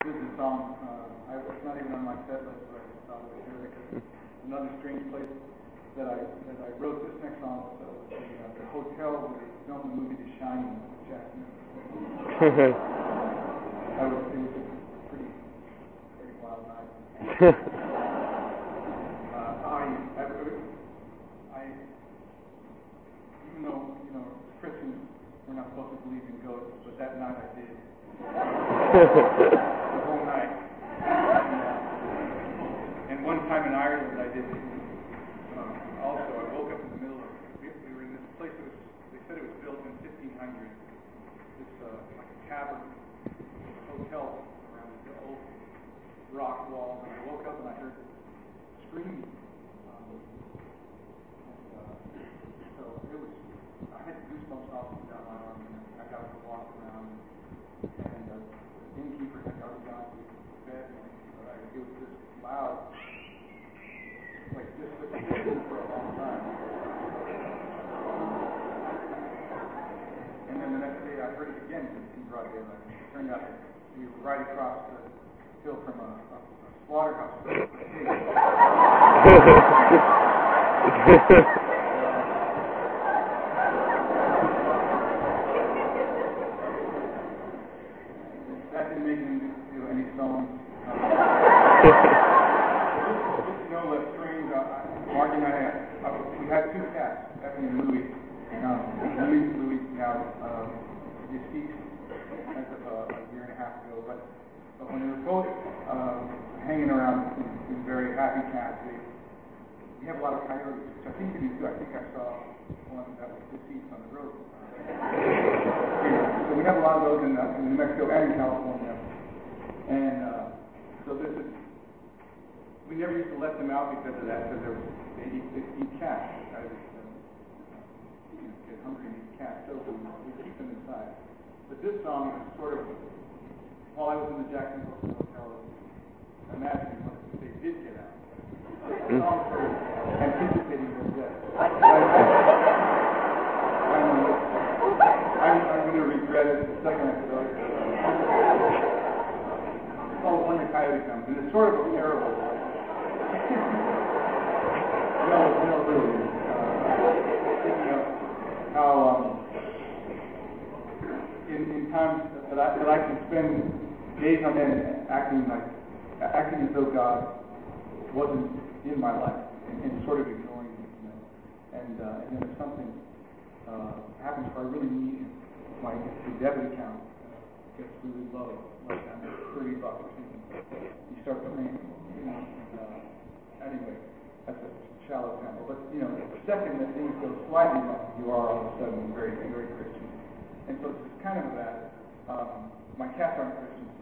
This is a song, it's not even on my set list, but I just thought it was here because another strange place that I wrote this next song was the hotel where they filmed the movie The Shining with Jack Nicholson. It was a pretty wild night. Even though, Christians, we're not supposed to believe in ghosts, but that night I did. The whole night. And one time in Ireland I did also. I woke up in the middle of, we were in this place that was, they said it was built in 1500. This like a tavern, hotel around the old rock walls. And I woke up and I heard screaming. So it was, I had goosebumps all down my arm, and I got up and walked around, and the innkeeper had already gone to bed, and it was just loud, like just for a long time. And then the next day I heard it again in broad daylight. It turned out that we were right across the hill from a slaughterhouse. That didn't make him do any songs. Just less strange. Mark and we had two cats, Effie and Louie. Louie now deceased as of a year and a half ago. But when they were both hanging around in very happy cats, we have a lot of coyotes, which I think you do too. I think I saw one that was deceased on the road. So we have a lot of those in New Mexico and in California. And so we never used to let them out because of that, because they eat cats. I was get hungry and eat cats, so we keep them inside. But this song is sort of, while I was in the Jack Nicholson Hotel, imagining what if they did get out. The song sort of anticipating their death. I'm going to regret it the second I feel it. It's called When the Coyote Comes, and it's sort of a parable. No, really. Thinking of how in times that I can spend days on end acting as though God wasn't in my life and sort of ignoring me, and then if something happens where I really need him, my debit account gets really low, like I'm at $30 or something. You start praying, anyway, that's a shallow example. But the second that things go slightly wrong, you are all of a sudden very, very Christian. And so it's kind of that. My cats aren't Christians